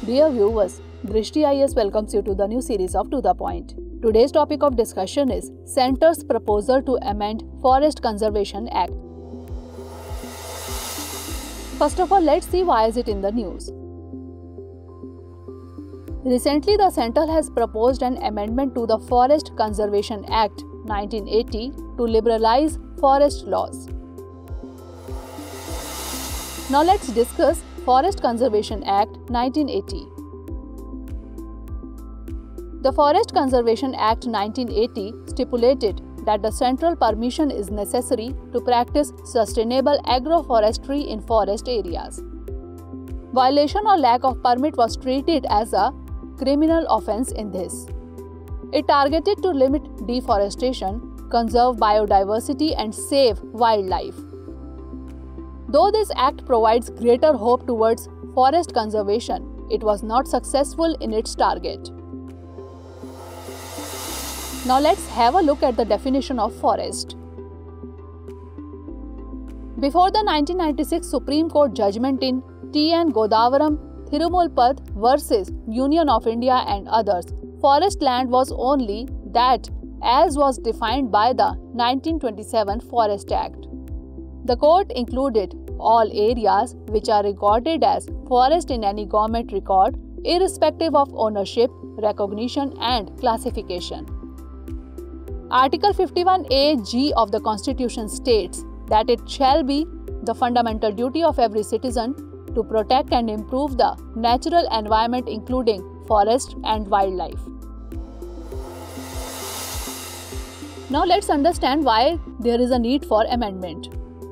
Dear viewers, Drishti IAS welcomes you to the new series of To The Point. Today's topic of discussion is Centre's proposal to amend Forest Conservation Act. First of all, let's see why is it in the news. Recently, the Centre has proposed an amendment to the Forest Conservation Act 1980 to liberalize forest laws. Now let's discuss Forest Conservation Act 1980. The Forest Conservation Act 1980 stipulated that the central permission is necessary to practice sustainable agroforestry in forest areas. Violation or lack of permit was treated as a criminal offence in this. It targeted to limit deforestation, conserve biodiversity and save wildlife. Though this act provides greater hope towards forest conservation, it was not successful in its target. Now let's have a look at the definition of forest. Before the 1996 Supreme Court judgment in T.N. Godavaram Thirumulpad versus Union of India and others, forest land was only that as was defined by the 1927 Forest Act. The court included all areas which are recorded as forest in any government record, irrespective of ownership, recognition and classification. Article 51A(g) of the Constitution states that it shall be the fundamental duty of every citizen to protect and improve the natural environment including forest and wildlife. Now let's understand why there is a need for amendment.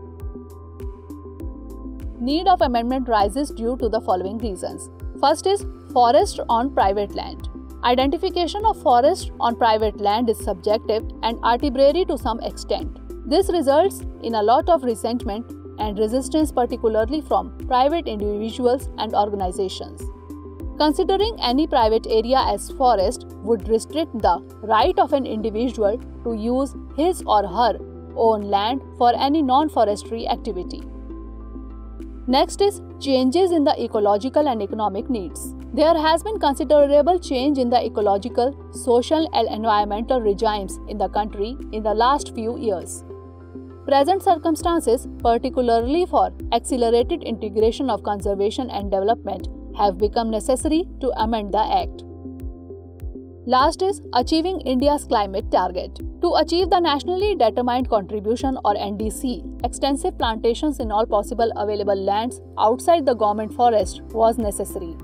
Need of amendment rises due to the following reasons. First is forest on private land. Identification of forest on private land is subjective and arbitrary to some extent. This results in a lot of resentment and resistance, particularly from private individuals and organizations. Considering any private area as forest would restrict the right of an individual to use his or her own land for any non-forestry activity. Next is changes in the ecological and economic needs. There has been considerable change in the ecological, social and environmental regimes in the country in the last few years. Present circumstances, particularly for accelerated integration of conservation and development, have become necessary to amend the Act. Last is achieving India's climate target. To achieve the nationally determined contribution or NDC, extensive plantations in all possible available lands outside the government forest was necessary.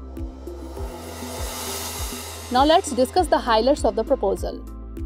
Now let's discuss the highlights of the proposal.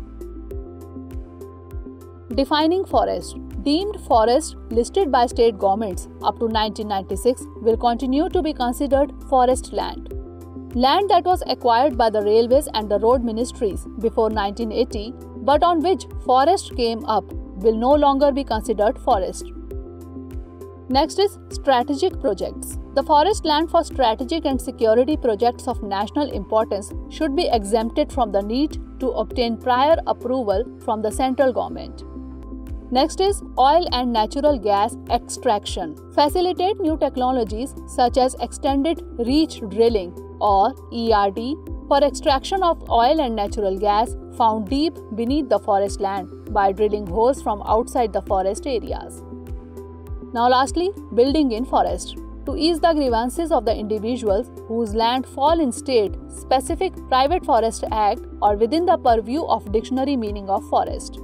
Defining forest. Deemed forest listed by state governments up to 1996 will continue to be considered forest land. Land that was acquired by the railways and the road ministries before 1980 but on which forest came up will no longer be considered forest. Next is strategic projects. The forest land for strategic and security projects of national importance should be exempted from the need to obtain prior approval from the central government. Next is oil and natural gas extraction. Facilitate new technologies such as extended reach drilling or ERD for extraction of oil and natural gas found deep beneath the forest land by drilling holes from outside the forest areas. Now lastly, building in forest. To ease the grievances of the individuals whose land fall in state-specific Private Forest Act or within the purview of dictionary meaning of forest.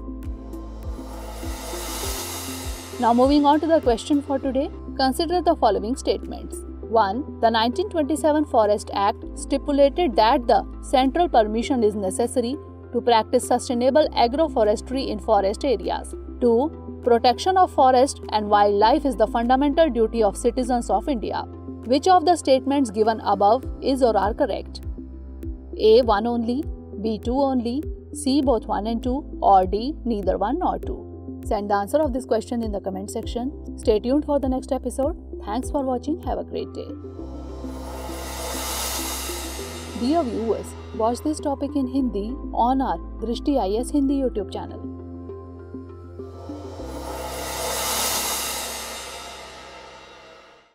Now moving on to the question for today, consider the following statements. 1. The 1927 Forest Act stipulated that the central permission is necessary to practice sustainable agroforestry in forest areas. 2. Protection of forest and wildlife is the fundamental duty of citizens of India. Which of the statements given above is or are correct? A. 1 only, B. 2 only, C. both 1 and 2 or D. neither 1 nor 2. Send the answer of this question in the comment section. Stay tuned for the next episode. Thanks for watching. Have a great day. Dear viewers, watch this topic in Hindi on our Drishti IAS Hindi YouTube channel.